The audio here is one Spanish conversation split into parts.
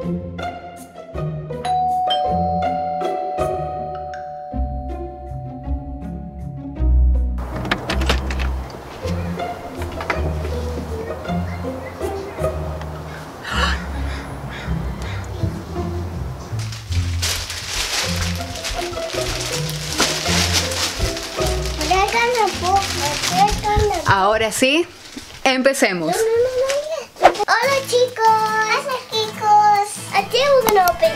Ahora sí, empecemos. Hola chicos. Hola chicos. Today we're gonna open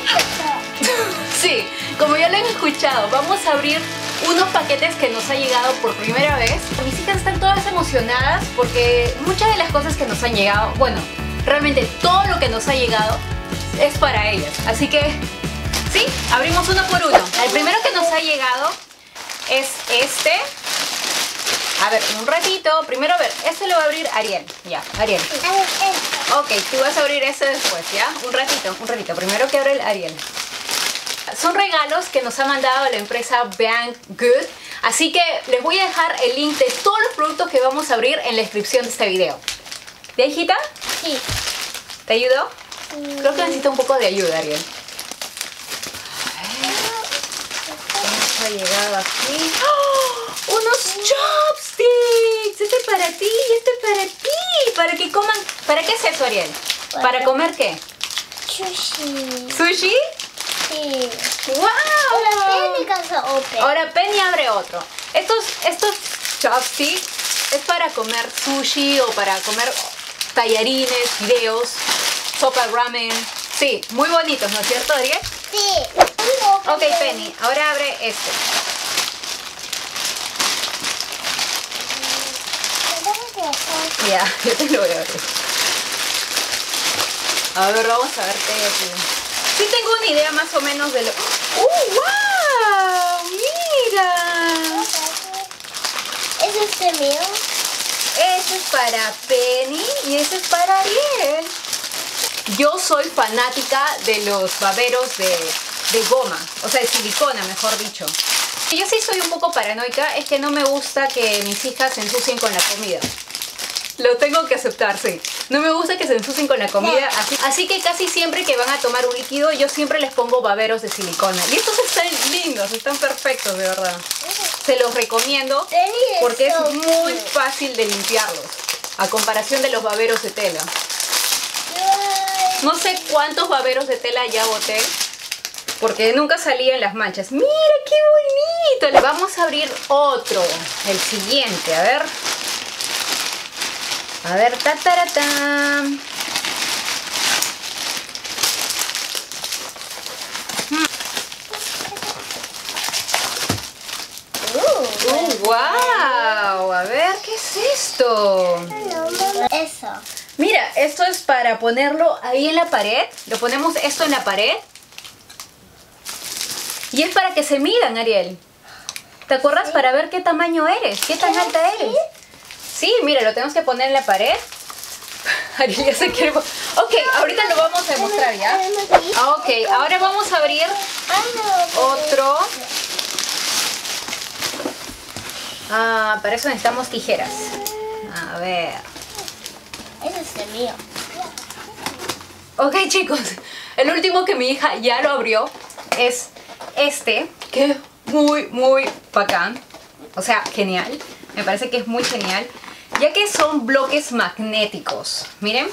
Sí, como ya lo han escuchado, vamos a abrir unos paquetes que nos ha llegado por primera vez. Mis hijas están todas emocionadas porque muchas de las cosas que nos han llegado, bueno, realmente todo lo que nos ha llegado es para ellas. Así que, sí, abrimos uno por uno. El primero que nos ha llegado es este. A ver, un ratito. Primero, a ver, este lo va a abrir Ariel. Ya, Ariel. Ok, tú vas a abrir ese después, ¿ya? Un ratito. Primero que abre el Ariel. Son regalos que nos ha mandado la empresa Banggood. Así que les voy a dejar el link de todos los productos que vamos a abrir en la descripción de este video. ¿Ya, hijita? Sí. ¿Te ayudó? Creo que necesita un poco de ayuda, Ariel. Ha llegado aquí. ¡Oh! ¡Unos chopsticks! Este es para ti y este es para ti. Para que coman. ¿Para qué es eso, Ariel? ¿Para comer qué? Sushi. ¿Sushi? Sí. ¡Wow! Ahora Ahora Penny abre otro. Estos chopsticks es para comer sushi o para comer tallarines, fideos, sopa ramen. Sí, muy bonitos, ¿no es cierto, Ariel? Sí. Ok, Penny, ahora abre este. Ya, yo te lo voy a abrir. A ver, vamos a ver qué hay aquí. Sí tengo una idea más o menos de lo... ¡Wow! ¡Mira! ¿Es este mío? Ese es para Penny y ese es para Ariel. Yo soy fanática de los baberos de goma, o sea, de silicona, mejor dicho. Yo sí soy un poco paranoica, es que no me gusta que mis hijas se ensucien con la comida. Lo tengo que aceptar, sí. No me gusta que se ensucien con la comida, así que casi siempre que van a tomar un líquido, yo siempre les pongo baberos de silicona. Y estos están lindos, están perfectos, de verdad. Se los recomiendo porque es muy fácil de limpiarlos, a comparación de los baberos de tela. No sé cuántos baberos de tela ya boté, porque nunca salían las manchas. ¡Mira qué bonito! Le vamos a abrir otro, el siguiente, a ver. A ver, tataratán. ¡Wow! A ver, ¿qué es esto? Eso. Mira, esto es para ponerlo ahí en la pared. Lo ponemos esto en la pared. Y es para que se midan, Ariel. ¿Te acuerdas? Para ver qué tamaño eres, qué tan alta eres. Sí, mira, lo tenemos que poner en la pared. Ariel ya se quiere... Ok, ahorita lo vamos a demostrar, ¿ya? Ok, ahora vamos a abrir otro. Para eso necesitamos tijeras. A ver. Ese es el mío. Ok, chicos, el último que mi hija ya lo abrió es este, que es muy bacán. O sea, genial. Me parece que es muy genial, ya que son bloques magnéticos. Miren.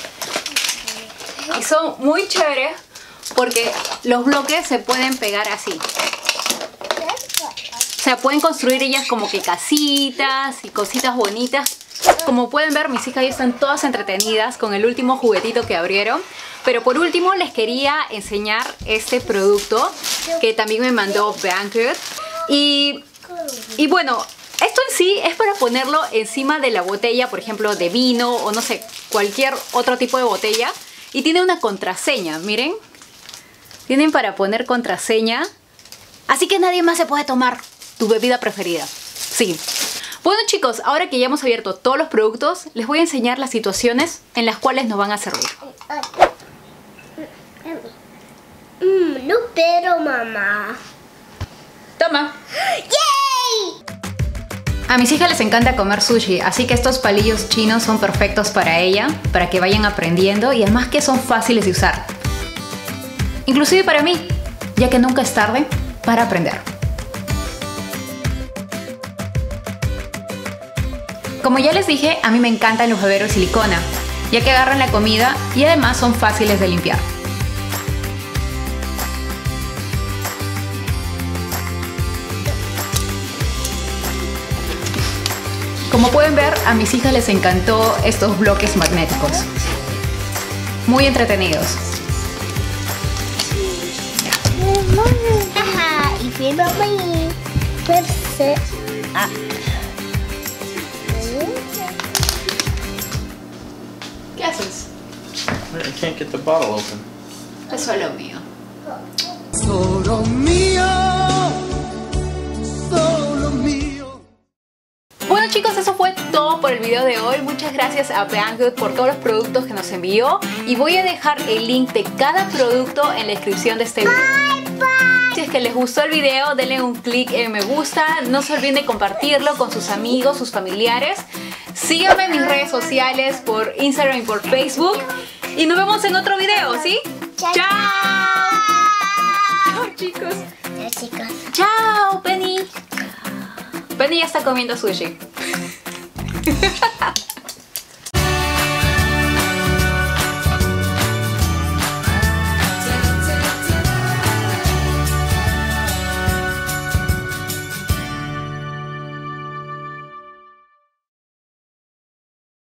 Y son muy chéveres porque los bloques se pueden pegar así. O sea, pueden construir ellas como que casitas y cositas bonitas. Como pueden ver, mis hijas ya están todas entretenidas con el último juguetito que abrieron. Pero por último les quería enseñar este producto que también me mandó Banggood. Y bueno, esto en sí es para ponerlo encima de la botella, por ejemplo, de vino o no sé, cualquier otro tipo de botella. Y tiene una contraseña, miren. Tienen para poner contraseña. Así que nadie más se puede tomar tu bebida preferida. Sí. Bueno, chicos, ahora que ya hemos abierto todos los productos, les voy a enseñar las situaciones en las cuales nos van a servir. No, pero mamá. Toma. ¡Yay! A mis hijas les encanta comer sushi, así que estos palillos chinos son perfectos para ella, para que vayan aprendiendo y además que son fáciles de usar. inclusive para mí, ya que nunca es tarde para aprender. Como ya les dije, a mí me encantan los llaveros de silicona, ya que agarran la comida y además son fáciles de limpiar. Como pueden ver, a mis hijas les encantó estos bloques magnéticos. Muy entretenidos. If you don't believe, press it up. ¿Qué haces? I can't get the bottle open. Es solo mío. Solo mío, solo mío. Bueno chicos, eso fue todo por el video de hoy. Muchas gracias a Banggood por todos los productos que nos envió. Y voy a dejar el link de cada producto en la descripción de este video. Si es que les gustó el video, denle un clic en me gusta. No se olviden de compartirlo con sus amigos, sus familiares. Síganme en mis redes sociales por Instagram y por Facebook. Y nos vemos en otro video, ¿sí? Chao. Chao chicos. Chao chicos. Chao, Penny. Penny ya está comiendo sushi.